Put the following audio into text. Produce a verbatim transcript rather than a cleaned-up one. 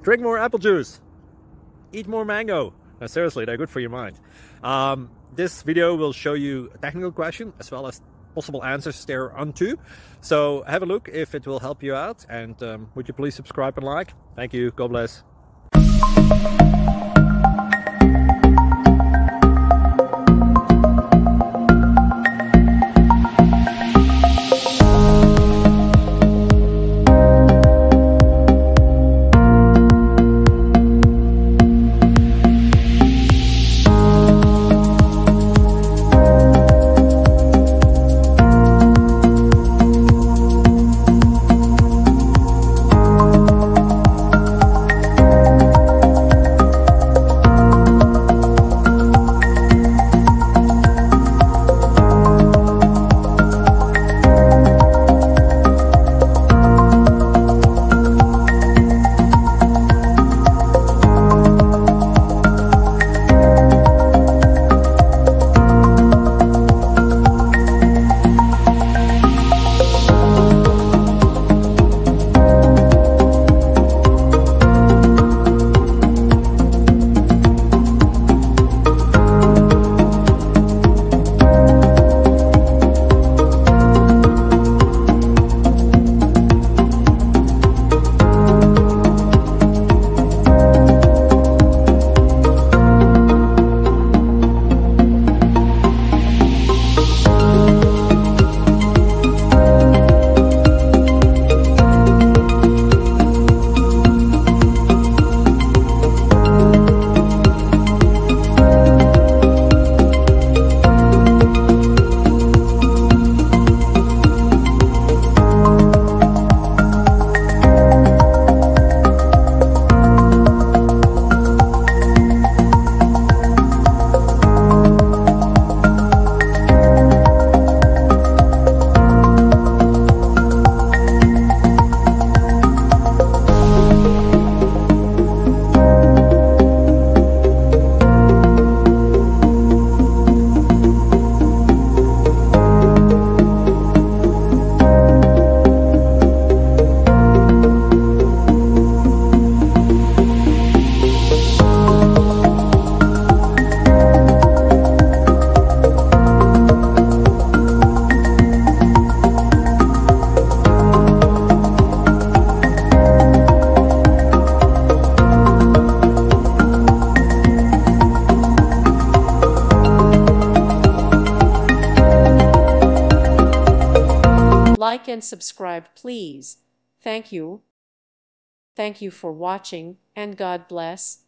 drink more apple juice, eat more mango. No, seriously, they're good for your mind. Um, this video will show you a technical question as well as possible answers thereunto. So have a look if it will help you out, and um, would you please subscribe and like? Thank you. God bless. Like and subscribe, please. Thank you. Thank you for watching, and God bless.